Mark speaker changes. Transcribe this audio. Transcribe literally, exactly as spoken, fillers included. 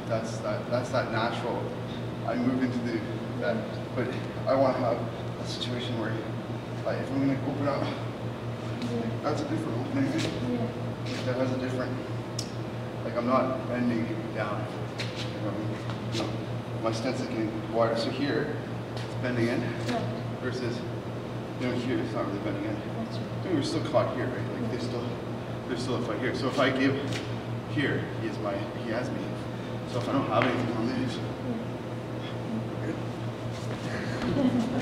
Speaker 1: That's that. That's that natural. I move into the that, but I want to have a situation where, like, if I'm going to open up, like, that's a different opening. Yeah. Like, that has a different. Like, I'm not bending down. You know, no, my stance is getting wider. So here, it's bending in, yeah. Versus, you know, here it's not really bending in. That's right. I mean, we're still caught here, right? Like, yeah. there's still, there's still a fight here. So if I give here, he is my, he has me. So if I don't have anything on these, yeah. Good.